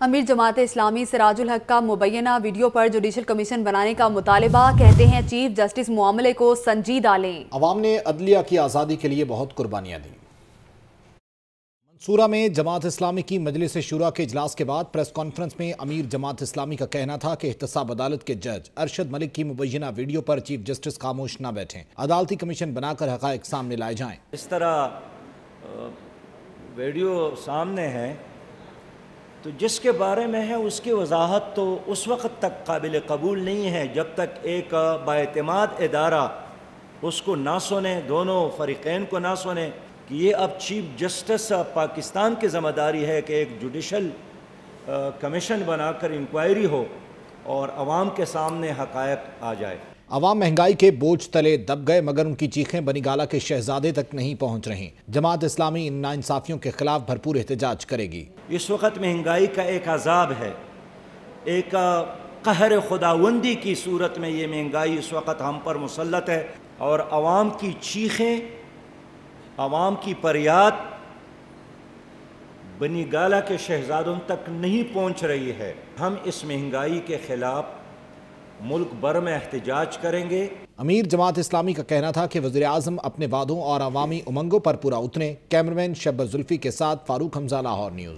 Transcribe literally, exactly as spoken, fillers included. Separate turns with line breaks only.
امیر جماعت اسلامی سراج الحق کا مبینہ ویڈیو پر judicial commission بنانے کا مطالبہ، کہتے ہیں چیف جسٹس معاملے کو سنجیدہ لیں۔
عوام نے عدلیہ کی آزادی کے لیے بہت قربانیاں دیں۔ منصورہ میں جماعت اسلامی کی مجلس شورا کے اجلاس کے بعد پریس کانفرنس میں امیر جماعت اسلامی کا کہنا تھا کہ احتساب عدالت کے جج ارشد ملک کی مبینہ ویڈیو پر چیف جسٹس خاموش نہ بیٹھیں، عدالتی کمیشن بنا کر حقائق سامنے لائے جائیں۔
اس طرح ویڈیو سامنے ہے تو جس کے بارے میں ہے اس کی وضاحت تو اس وقت تک قابل قبول نہیں ہے جب تک ایک بااعتماد ادارہ اس کو نہ سنے، دونوں فریقین کو نہ سنے کہ یہ اب چیف جسٹس پاکستان کی ذمہ داری ہے کہ ایک جوڈیشل کمیشن بنا کر انکوائری ہو اور عوام کے سامنے حقائق آ جائے۔
عوام مہنگائی کے بوجھ تلے دب گئے مگر ان کی چیخیں بنی گالہ کے شہزادے تک نہیں پہنچ رہیں۔ جماعت اسلامی ان ناانصافیوں کے خلاف بھرپور احتجاج کرے گی۔
اس وقت مہنگائی کا ایک عذاب ہے، ایک قہر خداوندی کی صورت میں یہ مہنگائی اس وقت ہم پر مسلط ہے اور عوام کی چیخیں، عوام کی فریاد بنی گالہ کے شہزادوں تک نہیں پہنچ رہی ہے۔ ہم اس مہنگائی کے خلاف ملک بھر میں احتجاج کریں گے۔
امیر جماعت اسلامی کا کہنا تھا کہ وزیراعظم اپنے وعدوں اور عوامی امنگوں پر پورا اتریں۔ کیمرمین شبر زلفی کے ساتھ فاروق حمزہ، لاہور نیوز۔